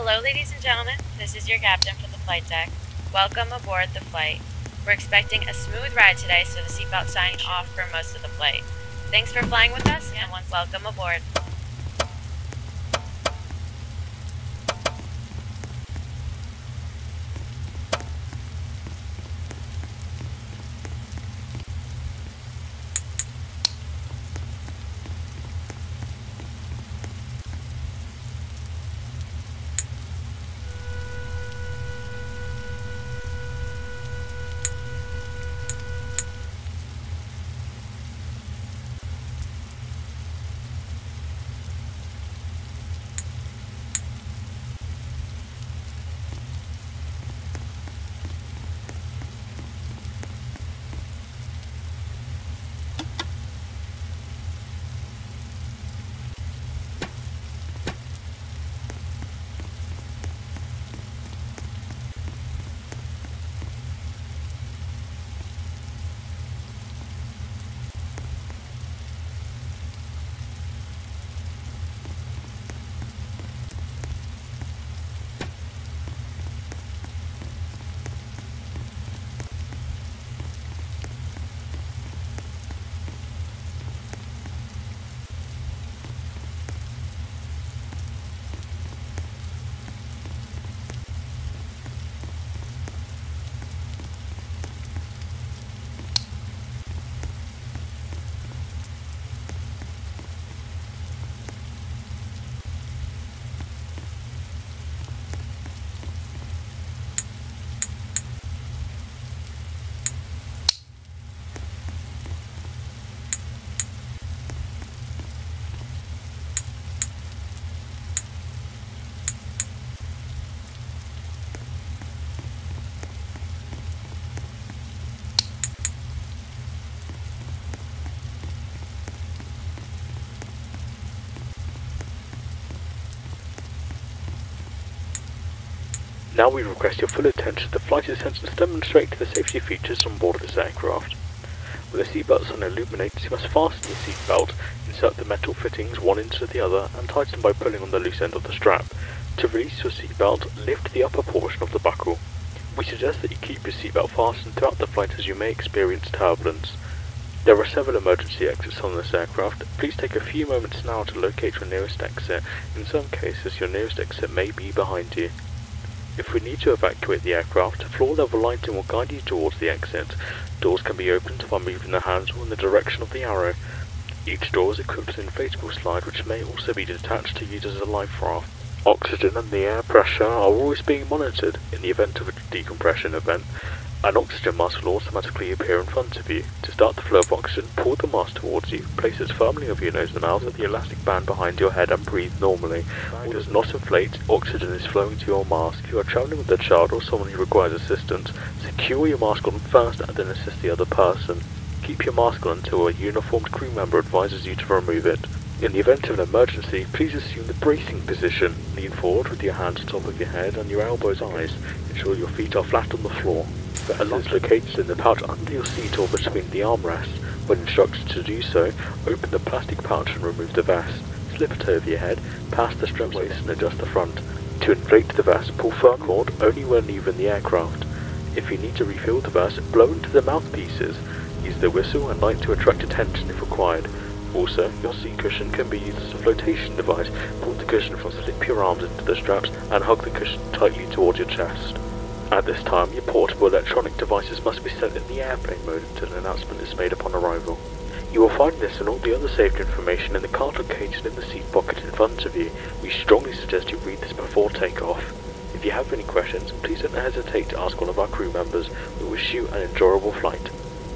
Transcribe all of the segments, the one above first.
Hello ladies and gentlemen, this is your captain for the flight deck. Welcome aboard the flight. We're expecting a smooth ride today, so the seatbelt's signing off for most of the flight. Thanks for flying with us, and welcome aboard. Now we request your full attention to flight attendants demonstrate the safety features on board of this aircraft. With the seatbelt sign illuminated, you must fasten your seatbelt, insert the metal fittings one into the other, and tighten by pulling on the loose end of the strap. To release your seatbelt, lift the upper portion of the buckle. We suggest that you keep your seatbelt fastened throughout the flight as you may experience turbulence. There are several emergency exits on this aircraft. Please take a few moments now to locate your nearest exit. In some cases, your nearest exit may be behind you. If we need to evacuate the aircraft, floor level lighting will guide you towards the exit. Doors can be opened by moving the handle in the direction of the arrow. Each door is equipped with an inflatable slide which may also be detached to use as a life raft. Oxygen and the air pressure are always being monitored. In the event of a decompression event, an oxygen mask will automatically appear in front of you. To start the flow of oxygen, pull the mask towards you, place it firmly over your nose and mouth with the elastic band behind your head and breathe normally. It does not inflate, oxygen is flowing to your mask. If you are travelling with a child or someone who requires assistance, secure your mask on first and then assist the other person. Keep your mask on until a uniformed crew member advises you to remove it. In the event of an emergency, please assume the bracing position. Lean forward with your hands on top of your head and your elbows eyes. Ensure your feet are flat on the floor. The vest is located in the pouch under your seat or between the armrests. When instructed to do so, open the plastic pouch and remove the vest. Slip it over your head, pass the strap waist and adjust the front. To inflate the vest, pull firm cord only when leaving the aircraft. If you need to refill the vest, blow into the mouthpieces. Use the whistle and light to attract attention if required. Also, your seat cushion can be used as a flotation device. Pull the cushion from, slip your arms into the straps and hug the cushion tightly towards your chest. At this time, your portable electronic devices must be set in the airplane mode until an announcement is made upon arrival. You will find this and all the other safety information in the card located in the seat pocket in front of you. We strongly suggest you read this before takeoff. If you have any questions, please don't hesitate to ask one of our crew members. We wish you an enjoyable flight.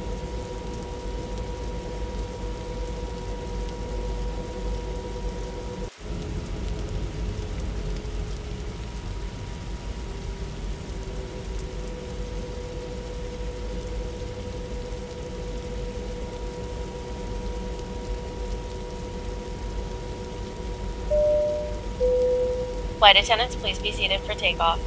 Flight attendants, please be seated for takeoff.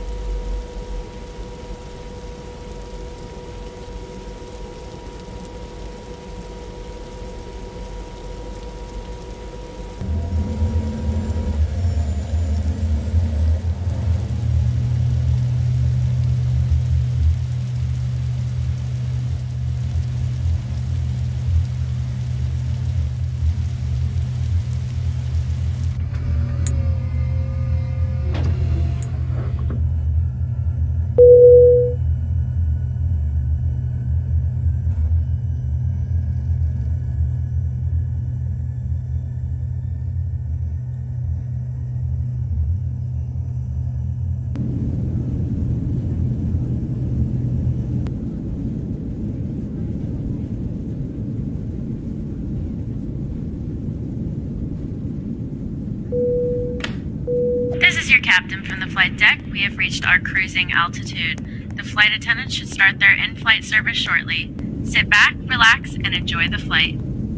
captain from the flight deck. We have reached our cruising altitude. The flight attendants should start their in-flight service shortly. Sit back, relax, and enjoy the flight.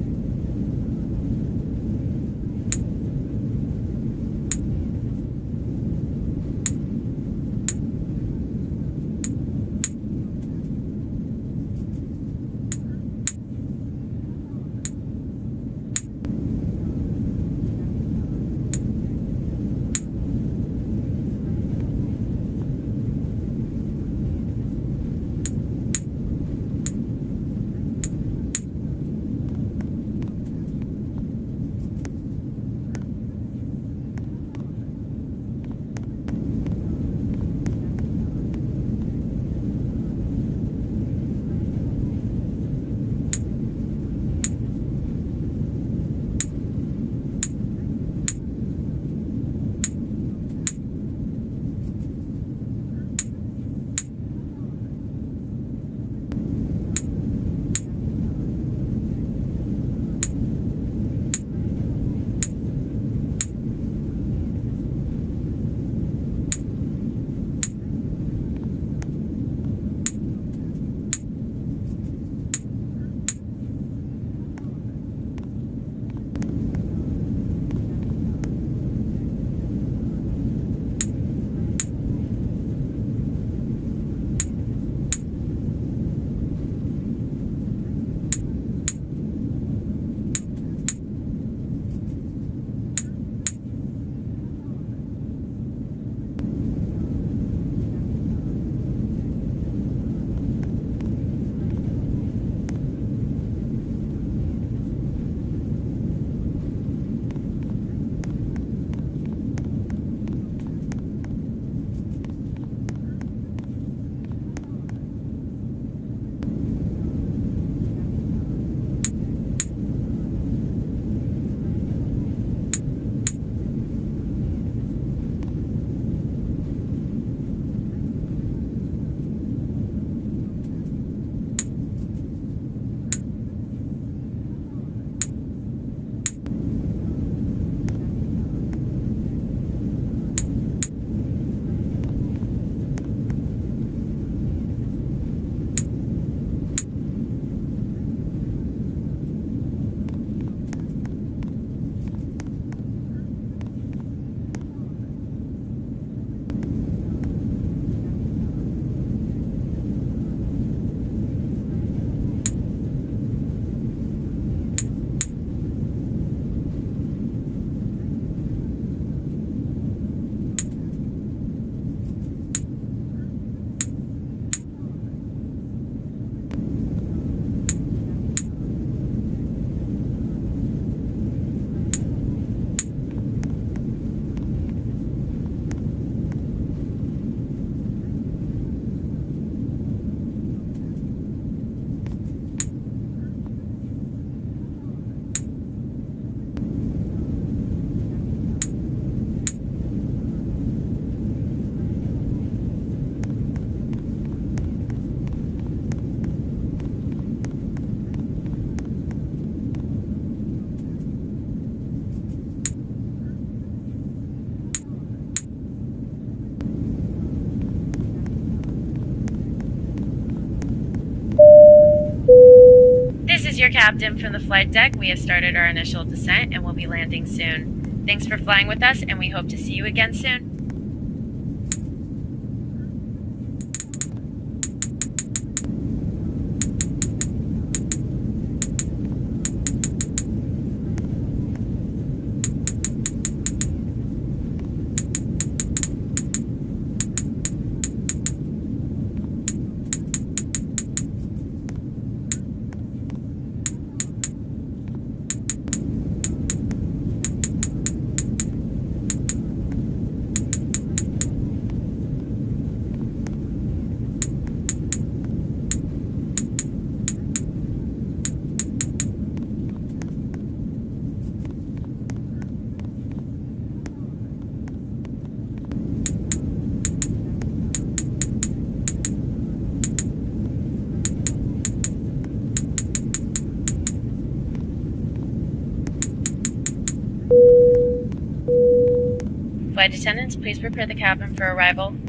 This is your captain from the flight deck. We have started our initial descent and will be landing soon. Thanks for flying with us, and we hope to see you again soon. Flight attendants, please prepare the cabin for arrival.